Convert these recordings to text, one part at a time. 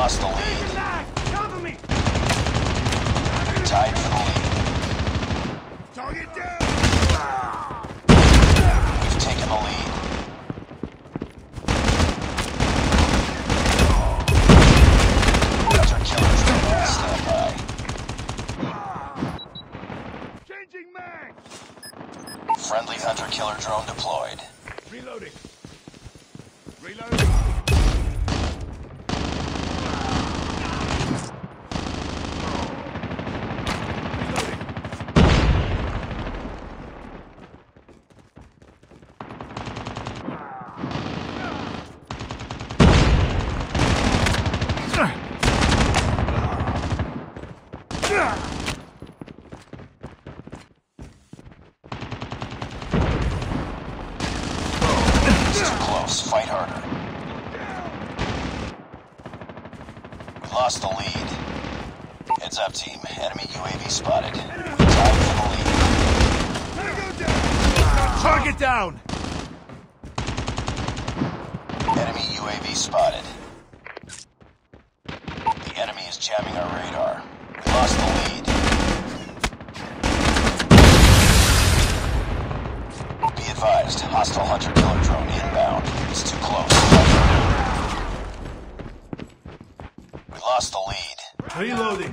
lost the lead. Cover me! Tied for the lead. Target down! We've taken the lead. Hunter killer drone on standby. Changing mag! Friendly hunter killer drone deployed. Reloading. Reloading. It's too close. Fight harder. We lost the lead. Heads up, team. Enemy UAV spotted. Tied for the lead. Target down! Enemy UAV spotted. The enemy is jamming our radar. We lost the lead. Be advised, hostile hunter killer drone inbound. It's too close. We lost the lead. Reloading.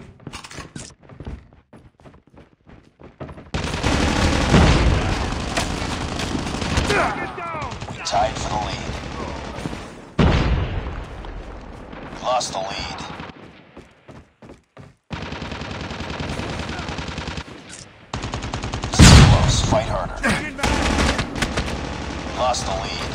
Target down! We tied for the lead. We lost the lead. It's too close. Fight harder. Changing mag! We lost the lead.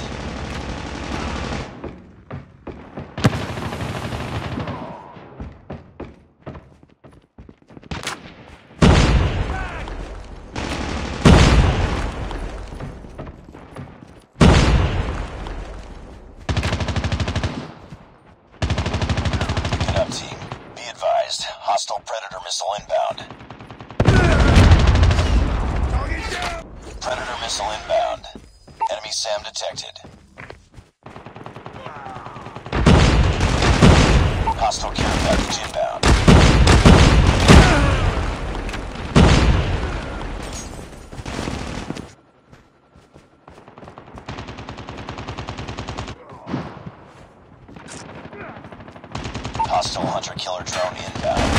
Get up, team. Be advised. Hostile Predator missile inbound. Target down! Predator missile inbound. Enemy SAM detected. Hostile care package inbound. Hostile hunter killer drone inbound.